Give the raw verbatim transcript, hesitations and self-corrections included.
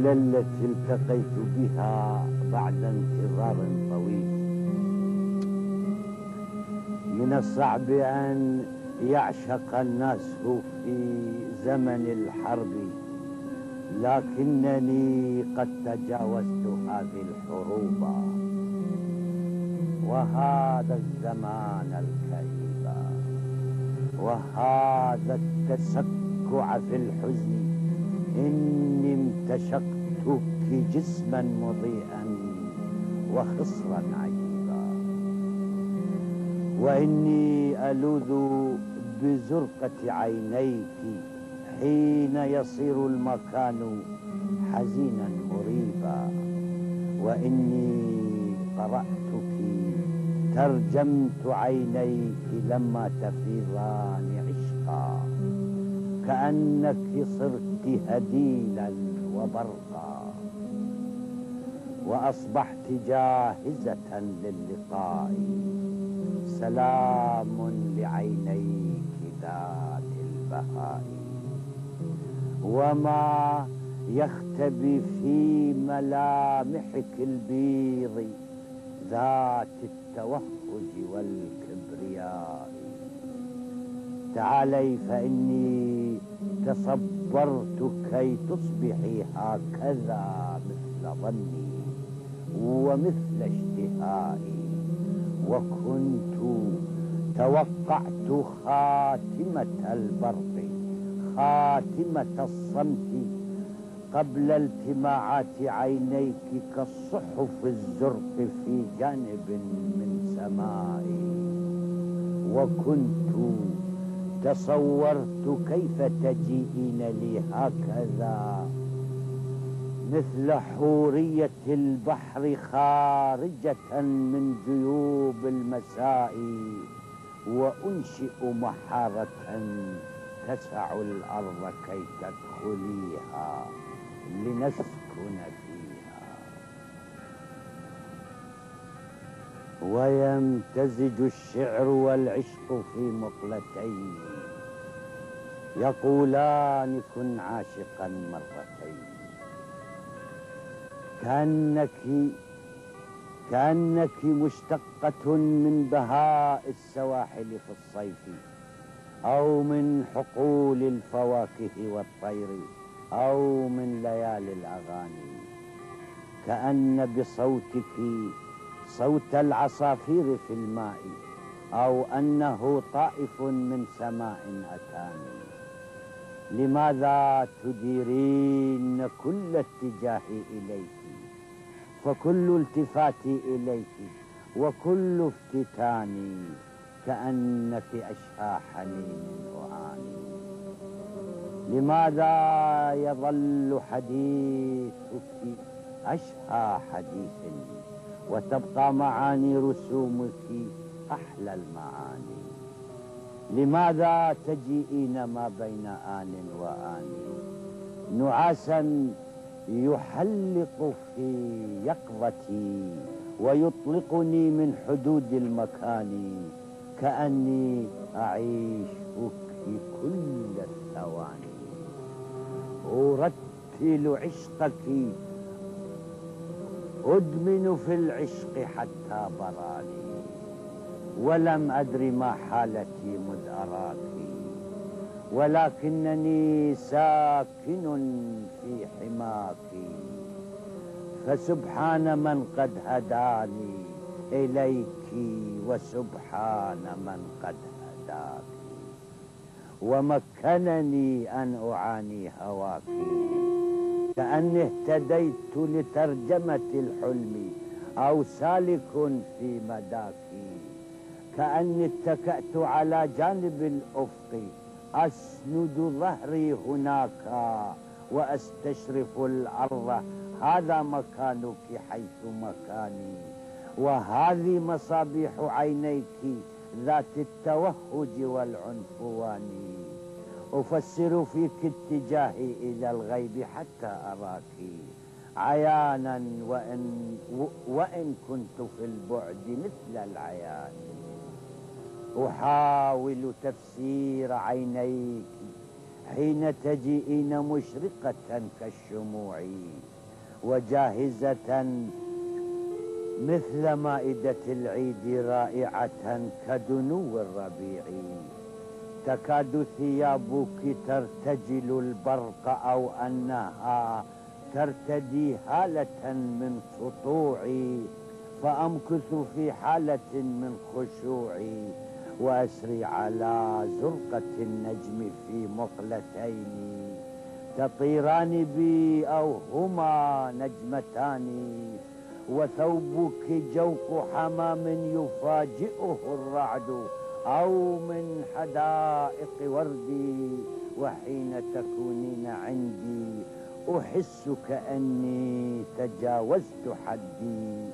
إلى التي التقيت بها بعد انتظار طويل. من الصعب أن يعشق الناس في زمن الحرب، لكنني قد تجاوزت هذه الحروب وهذا الزمان الكئيب وهذا التسكع في الحزن. إني امتشقتك جسما مضيئا وخصرا عجيبا، وإني ألوذ بزرقة عينيك حين يصير المكان حزينا مريبا، وإني قرأتك ترجمت عينيك لما تفيضان عشقا، كأنك صرت هديلا وبرقا، وأصبحت جاهزة للقاء. سلام لعينيك ذات البهاء، وما يختبي في ملامحك البيض ذات التوهج والكبرياء. تعالي فإني تصبرت كي تصبحي هكذا مثل ظني ومثل اشتهائي، وكنت توقعت خاتمة البرق، خاتمة الصمت قبل التماعات عينيك كالصحف الزرق في جانب من سمائي، وكنت تصورت كيف تجيئين لي هكذا مثل حورية البحر خارجة من جيوب المساء، وأنشئ محارة تسع الأرض كي تدخليها لنسكن فيها. ويمتزج الشعر والعشق في مقلتين يقولان كن عاشقا مرتين، كأنك كأنك مشتقة من بهاء السواحل في الصيف، أو من حقول الفواكه والطير، أو من ليالي الأغاني، كأن بصوتك صوت العصافير في الماء، أو أنه طائف من سماء أتاني. لماذا تديرين كل اتجاهي إليك؟ فكل التفاتي إليك وكل افتتاني كأنك أشهى حنين وآني. لماذا يظل حديثك أشهى حديث وتبقى معاني رسومك أحلى المعاني؟ لماذا تجيئين ما بين آن وآن نعاسا يحلق في يقظتي ويطلقني من حدود المكان، كأني أعيش في كل الثواني، أرتل عشقك، أدمن في العشق حتى براني، ولم أدر ما حالتي مذ أراك، ولكنني ساكن في حماك. فسبحان من قد هداني إليك، وسبحان من قد هداك، ومكنني أن أعاني هواك، كأني اهتديت لترجمة الحلم أو سالك في مداك، كأني اتكأت على جانب الأفق أسند ظهري هناك وأستشرف الأرض. هذا مكانك حيث مكاني، وهذه مصابيح عينيك ذات التوهج والعنفوان. أفسر فيك اتجاهي إلى الغيب حتى أراك عيانا، وإن, وإن كنت في البعد مثل العيان. أحاول تفسير عينيك حين تجيئين مشرقة كالشموع وجاهزة مثل مائدة العيد رائعة كدنو الربيع. تكاد ثيابك ترتجل البرق أو أنها ترتدي هالة من سطوعي، فأمكث في حالة من خشوعي وأسري على زرقة النجم في مقلتين تطيران بي أو هما نجمتان، وثوبك جوق حمام يفاجئه الرعد أو من حدائق وردي. وحين تكونين عندي أحس كأني تجاوزت حدي.